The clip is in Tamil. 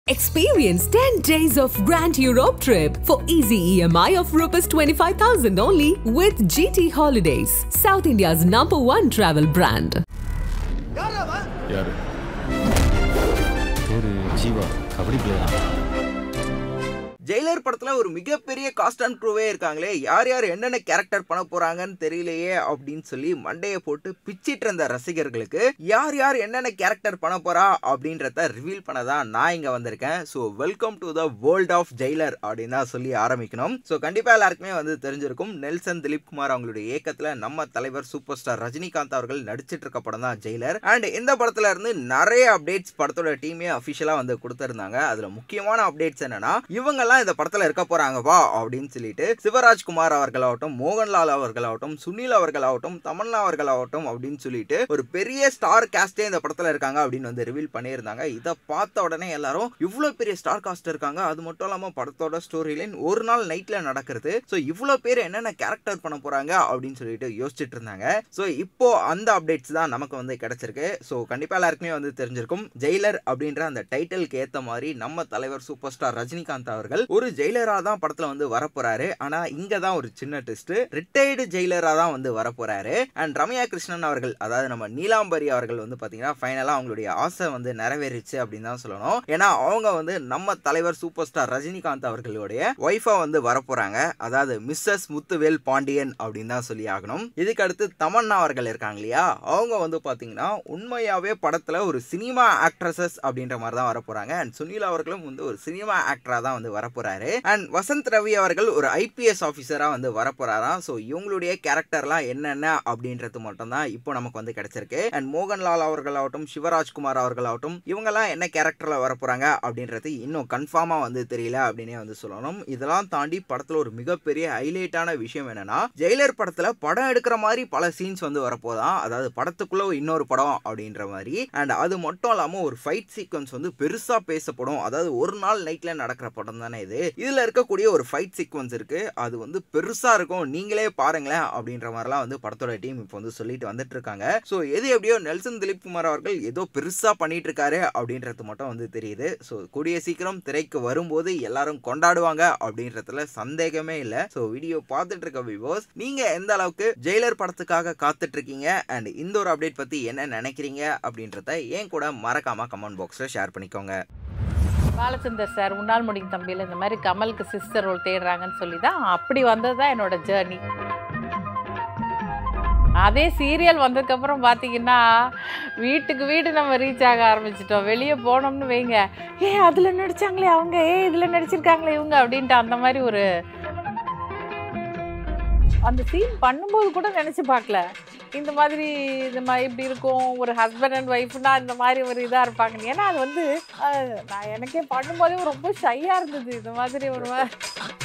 Experience 10 days of Grand Europe trip for easy EMI of Rs 25,000 only with GT Holidays, South India's #1 travel brand. யாரு? ஒரு ஜீவா கபடி பிளேயரா? ஜெயிலர் படத்துல ஒரு மிகப்பெரிய காஸ்ட் அண்ட் க்ரூவே இருக்காங்களே, யார் யார் என்னென்ன கேரக்டர் பண்ண போறாங்கன்னு தெரியலையே அப்படின்னு சொல்லி மண்டையை போட்டு பிச்சிட்டு இருந்த ரசிகர்களுக்கு யார் யார் என்னென்ன கேரக்டர் பண்ண போறா அப்படின்றத ரிவீல் பண்ணதான் நான் இங்க வந்திருக்கேன். So welcome to the world of Jailer அப்படின்னு தான் சொல்லி ஆரம்பிக்கணும். ஸோ கண்டிப்பா எல்லாருக்குமே தெரிஞ்சிருக்கும், நெல்சன் திலீப் குமார் அவங்களுடைய இயக்கத்துல நம்ம தலைவர் சூப்பர் ஸ்டார் ரஜினிகாந்த் அவர்கள் நடிச்சிட்டு இருக்க படம் தான் ஜெயிலர். அண்ட் இந்த படத்துல இருந்து நிறைய அப்டேட்ஸ் படத்தோட டீமே அபிஷியலா கொடுத்திருந்தாங்க. அதுல முக்கியமான அப்டேட்ஸ் என்னன்னா, இவங்கெல்லாம் இந்த படத்துல இருக்க போறாங்கப்பா அப்படின்னு சொல்லிட்டு சிவராஜ்குமார் அவர்களாகட்டும், மோகன்லால் அவர்களாகட்டும், சுனில் அவர்களாகட்டும், தமன்னா அவர்களாகட்டும் அப்படின்னு சொல்லிட்டு ஒரு பெரிய ஸ்டார் காஸ்டே இந்த படத்துல இருக்காங்க அப்படின்னு ரிவீல் பண்ணியிருந்தாங்க. இதை பார்த்த உடனே எல்லாரும் இவ்வளவு பெரிய ஸ்டார் காஸ்ட் இருக்காங்க, அது மட்டும் இல்லாம படத்தோட ஸ்டோரி லைன் ஒரு நாள் நைட்ல நடக்கிறது, ஸோ இவ்வளவு பேர் என்னென்ன கேரக்டர் பண்ண போறாங்க அப்படின்னு சொல்லிட்டு யோசிச்சுட்டு இருந்தாங்க. ஸோ இப்போ அந்த அப்டேட்ஸ் தான் நமக்கு கிடைச்சிருக்கு. ஸோ கண்டிப்பா எல்லாருக்குமே தெரிஞ்சிருக்கும், ஜெயிலர் அப்படின்ற அந்த டைட்டிலுக்கு ஏத்த மாதிரி நம்ம தலைவர் சூப்பர் ஸ்டார் ரஜினிகாந்த் அவர்கள் ஒரு ஜெயிலரா தான் படத்துல வரப்போறாரு. ஆனா இங்க தான் ஒரு சின்ன ட்விஸ்ட், ரிட்டையர்டு ஜெயிலரா தான் வரப்போறாரு. அண்ட் ரம்யா கிருஷ்ணன் அவர்கள், அதாவது நம்ம நீலாம்பரி அவர்கள் பாத்தீங்கன்னா ஃபைனலா அவங்களுடைய ஆசை நிறைவேறிச்சு அப்படின்னு தான் சொல்லணும். ஏன்னா அவங்க நம்ம தலைவர் சூப்பர் ஸ்டார் ரஜினிகாந்த் அவர்களுடைய ஒய்ஃபா வரப்போறாங்க, அதாவது மிஸ்ஸஸ் முத்துவேல் பாண்டியன் அப்படின்னு தான் சொல்லி ஆகணும். இதுக்கு அடுத்து தமன்னா அவர்கள் இருக்காங்க இல்லையா, அவங்க பாத்தீங்கன்னா உண்மையாவே படத்துல ஒரு சினிமா ஆக்ட்ரஸஸ் அப்படின்ற மாதிரி தான் வரப்போறாங்க. அண்ட் சுனில் அவர்களும் ஒரு சினிமா ஆக்டரா தான் வரப்போறாரு. அண்ட் வசந்த் ரவி அவர்கள் ஒரு ஐபிஎஸ் ஆபீசரா வரப்போறாராம். சோ இவங்களுடைய கேரக்டர்லாம் என்னென்ன அப்படின்றது மட்டும் தான் இப்போ நமக்கு கிடைச்சிருக்கு. அண்ட் மோகன்லால் அவர்களாகட்டும், சிவராஜ்குமார் அவர்களாகட்டும், இவங்கெல்லாம் என்ன கேரக்டர்ல வரப்போறாங்க அப்படின்றது இன்னும் கன்ஃபார்மா தெரியல அப்படின்னே சொல்லணும். இதெல்லாம் தாண்டி படத்துல ஒரு மிகப்பெரிய ஹைலைட்டான விஷயம் என்னன்னா, ஜெயிலர் படத்துல படம் எடுக்கிற மாதிரி பல சீன்ஸ் வரப்போதான், அதாவது படத்துக்குள்ள இன்னொரு படம் அப்படின்ற மாதிரி. அண்ட் அது மட்டும் இல்லாம ஒரு ஃபைட் சீக்வன்ஸ் பெருசா பேசப்படும், அதாவது ஒரு நாள் நைட்ல நடக்கிற படம் தானே இது. இதுல இருக்கக்கூடிய ஒரு ஃபைட் சீக்வன்ஸ் இருக்கு, அது பெருசா இருக்கும், நீங்களே பாருங்களேன் அப்படின்ற மாதிரிலாம் படத்தோட டீம் இப்போ சொல்லிட்டு வந்துட்டு இருக்காங்க. ஸோ எது எப்படியோ நெல்சன் திலீப் குமார் அவர்கள் ஏதோ பெருசா பண்ணிட்டு இருக்காரு அப்படின்றது மட்டும் தெரியுது. ஸோ கூடிய சீக்கிரம் திரைக்கு வரும்போது எல்லாரும் கொண்டாடுவாங்க அப்படின்றதுல சந்தேகமே இல்லை. ஸோ வீடியோ பார்த்துட்டு இருக்க வியூவர்ஸ், நீங்க எந்த அளவுக்கு ஜெயிலர் படத்துக்காக காத்துட்டு இருக்கீங்க அண்ட் இந்த ஒரு அப்டேட் பத்தி என்ன நினைக்கிறீங்க அப்படின்றத ஏன் கூட மறக்காம கமெண்ட் பாக்ஸ்ல ஷேர் பண்ணிக்கோங்க. பாலச்சந்தர் சார் உன்னால் முடியும் தம்பியில் இந்த மாதிரி கமலுக்கு சிஸ்டர் ரோல் தேடுறாங்கன்னு சொல்லி தான் அப்படி வந்தது தான் என்னோட ஜேர்னி. அதே சீரியல் வந்ததுக்கப்புறம் பார்த்தீங்கன்னா வீட்டுக்கு வீடு நம்ம ரீச் ஆக ஆரம்பிச்சிட்டோம். வெளியே போனோம்னு வைங்க, அதில் நடித்தாங்களே அவங்க, இதில் நடிச்சிருக்காங்களே இவங்க அப்படின்ட்டு அந்த மாதிரி ஒரு அந்த சீன் பண்ணும்போது கூட நினச்சி பார்க்கல இந்த மாதிரி இப்படி இருக்கும், ஒரு ஹஸ்பண்ட் அண்ட் ஒய்ஃப்னா இந்த மாதிரி ஒரு இதாக இருப்பாங்க. ஏன்னா அது நான் எனக்கே பண்ணும்போதே ரொம்ப ஷையாக இருந்தது. இந்த மாதிரி ஒரு